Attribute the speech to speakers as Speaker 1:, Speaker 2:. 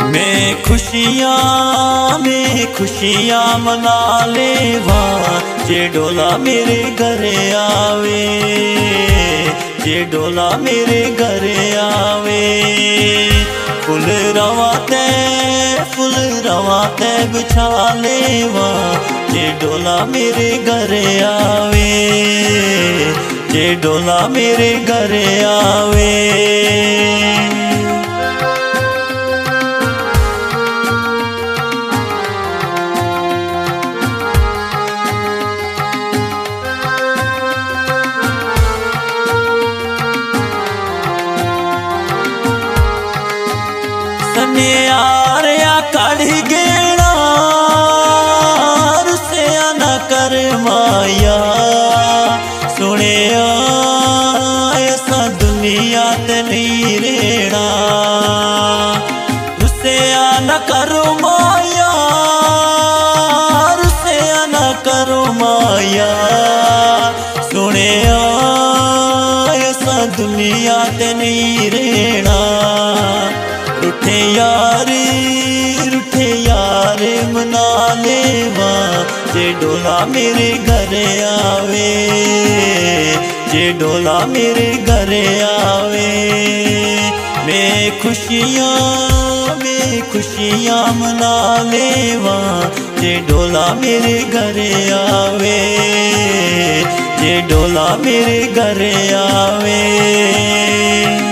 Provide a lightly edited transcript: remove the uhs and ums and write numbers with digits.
Speaker 1: मैं खुशियाँ मना लेवा जे डोला मेरे घरे आवे, जे डोला मेरे घरे आवे। फुल रवाते बिछा लेवा जे डोला मेरे घरे आवे, जे डोला मेरे घरे आवे। सनियारिया काढ़ी गेड़ा रुसिया न कर माया, सुने ऐसा दुनिया ते नहीं रेड़ा। रुसिया न करो माया, रुसिया न करो माया, सुने ऐसा दुनिया ते नहीं रेड़ा। रूठे यारे मना लेवा जे डोला मेरे घरे आवे, जे डोला मेरे घरे आवे। मैं खुशियाँ मना लेवा जे डोला मेरे घरे आवे, जे डोला मेरे घरे आवे।